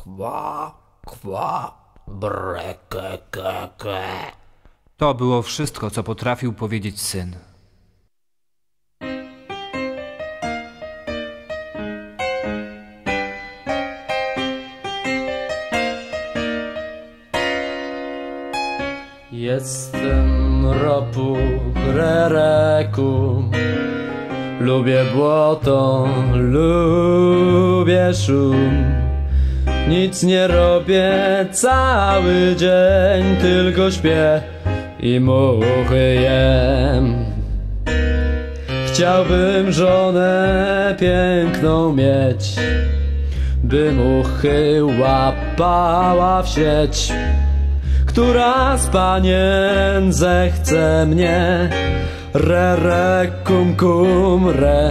Kwa, kwa, brekekeke. To było wszystko, co potrafił powiedzieć syn. Jestem ropu rereku, lubię błoto, lubię szum. Nic nie robię cały dzień, tylko śpię i muchy jem. Chciałbym żonę piękną mieć, by muchy łapała w sieć, która z panien zechce mnie. Re, re, kum, kum, re.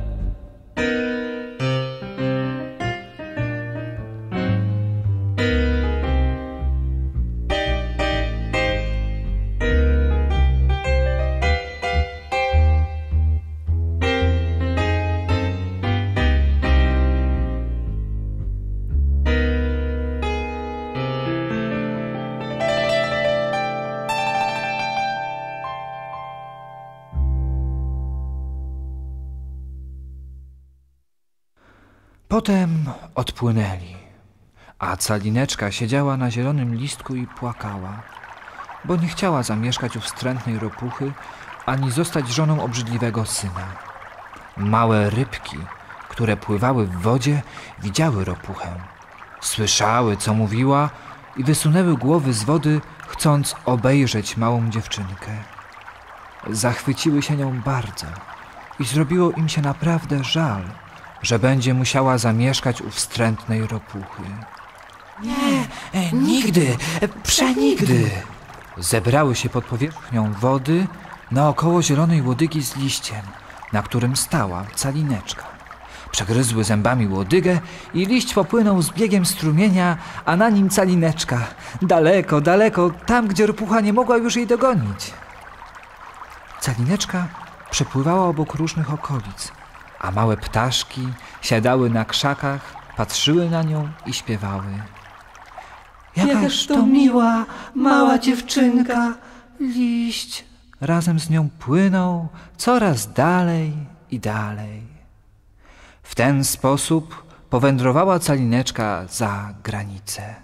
Potem odpłynęli, a Calineczka siedziała na zielonym listku i płakała, bo nie chciała zamieszkać u wstrętnej ropuchy, ani zostać żoną obrzydliwego syna. Małe rybki, które pływały w wodzie, widziały ropuchę. Słyszały, co mówiła, i wysunęły głowy z wody, chcąc obejrzeć małą dziewczynkę. Zachwyciły się nią bardzo i zrobiło im się naprawdę żal, że będzie musiała zamieszkać u wstrętnej ropuchy. Nie, nigdy, przenigdy. Zebrały się pod powierzchnią wody naokoło zielonej łodygi z liściem, na którym stała Calineczka. Przegryzły zębami łodygę i liść popłynął z biegiem strumienia, a na nim Calineczka. Daleko, daleko, tam, gdzie ropucha nie mogła już jej dogonić. Calineczka przepływała obok różnych okolic, a małe ptaszki siadały na krzakach, patrzyły na nią i śpiewały. Jakaż to miła, mała dziewczynka. Liść razem z nią płynął coraz dalej i dalej. W ten sposób powędrowała Calineczka za granicę.